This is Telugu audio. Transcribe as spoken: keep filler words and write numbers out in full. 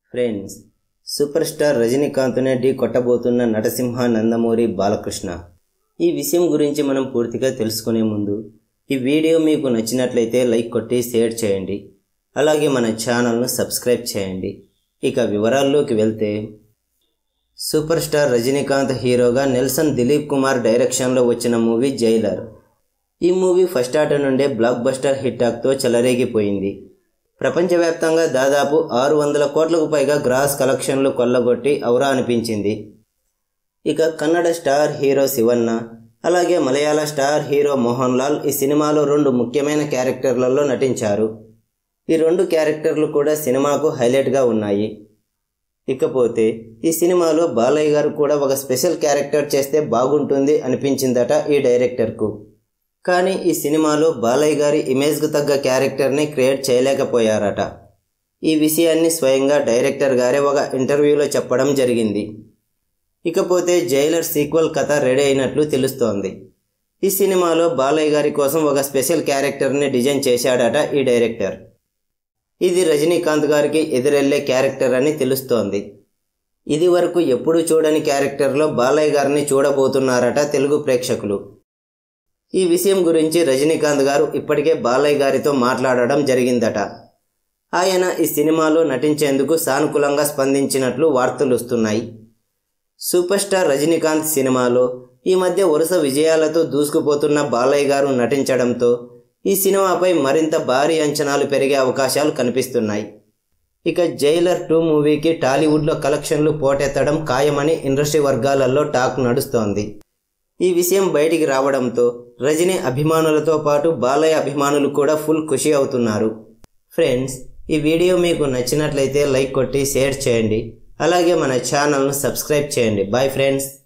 ఫ్రెండ్స్, సూపర్ స్టార్ రజనీకాంత్నే ఢీ కొట్టబోతున్న నటసింహ నందమూరి బాలకృష్ణ. ఈ విషయం గురించి మనం పూర్తిగా తెలుసుకునే ముందు ఈ వీడియో మీకు నచ్చినట్లయితే లైక్ కొట్టి షేర్ చేయండి. అలాగే మన ఛానల్ను సబ్స్క్రైబ్ చేయండి. ఇక వివరాల్లోకి వెళ్తే, సూపర్ స్టార్ రజనీకాంత్ హీరోగా నెల్సన్ దిలీప్ కుమార్ డైరెక్షన్లో వచ్చిన మూవీ జైలర్. ఈ మూవీ ఫస్ట్ ఆట నుండే బ్లాక్ బస్టర్ హిట్ టాక్తో చెలరేగిపోయింది. ప్రపంచవ్యాప్తంగా దాదాపు ఆరు వందల కోట్లకు పైగా గ్రాస్ కలెక్షన్లు కొల్లగొట్టి ఔరా అనిపించింది. ఇక కన్నడ స్టార్ హీరో శివన్న, అలాగే మలయాళ స్టార్ హీరో మోహన్ లాల్ ఈ సినిమాలో రెండు ముఖ్యమైన క్యారెక్టర్లలో నటించారు. ఈ రెండు క్యారెక్టర్లు కూడా సినిమాకు హైలైట్గా ఉన్నాయి. ఇకపోతే ఈ సినిమాలో బాలయ్య గారు కూడా ఒక స్పెషల్ క్యారెక్టర్ చేస్తే బాగుంటుంది అనిపించిందట ఈ డైరెక్టర్కు. కానీ ఈ సినిమాలో బాలయ్య గారి ఇమేజ్కు తగ్గ క్యారెక్టర్ని క్రియేట్ చేయలేకపోయారట. ఈ విషయాన్ని స్వయంగా డైరెక్టర్ గారే ఒక ఇంటర్వ్యూలో చెప్పడం జరిగింది. ఇకపోతే జైలర్ సీక్వెల్ కథ రెడీ అయినట్లు తెలుస్తోంది. ఈ సినిమాలో బాలయ్య గారి కోసం ఒక స్పెషల్ క్యారెక్టర్ని డిజైన్ చేశాడట ఈ డైరెక్టర్. ఇది రజనీకాంత్ గారికి ఎదురెళ్లే క్యారెక్టర్ అని తెలుస్తోంది. ఇది వరకు ఎప్పుడూ చూడని క్యారెక్టర్లో బాలయ్య గారిని చూడబోతున్నారట తెలుగు ప్రేక్షకులు. ఈ విషయం గురించి రజనీకాంత్ గారు ఇప్పటికే బాలయ్య గారితో మాట్లాడడం జరిగిందట. ఆయన ఈ సినిమాలో నటించేందుకు సానుకూలంగా స్పందించినట్లు వార్తలు వస్తున్నాయి. సూపర్ స్టార్ రజనీకాంత్ సినిమాలో ఈ మధ్య వరుస విజయాలతో దూసుకుపోతున్న బాలయ్య గారు నటించడంతో ఈ సినిమాపై మరింత భారీ అంచనాలు పెరిగే అవకాశాలు కనిపిస్తున్నాయి. ఇక జైలర్ టూ మూవీకి టాలీవుడ్లో కలెక్షన్లు పోటెత్తడం ఖాయమని ఇండస్ట్రీ వర్గాలలో టాక్ నడుస్తోంది. ఈ విషయం బయటికి రావడంతో రజనీ అభిమానులతో పాటు బాలయ్య అభిమానులు కూడా ఫుల్ ఖుషి అవుతున్నారు. ఫ్రెండ్స్, ఈ వీడియో మీకు నచ్చినట్లయితే లైక్ కొట్టి షేర్ చేయండి. అలాగే మన ఛానల్ను సబ్స్క్రైబ్ చేయండి. Bye friends.